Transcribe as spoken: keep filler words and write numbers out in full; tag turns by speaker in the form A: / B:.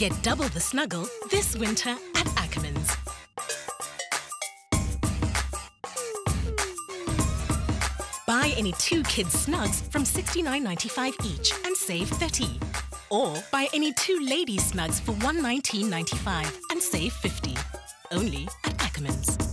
A: Get double the snuggle this winter at Ackermans. Buy any two kids Snugs from sixty-nine ninety-five each and save thirty. Or buy any two ladies Snugs for one nineteen ninety-five and save fifty. Only at Ackermans.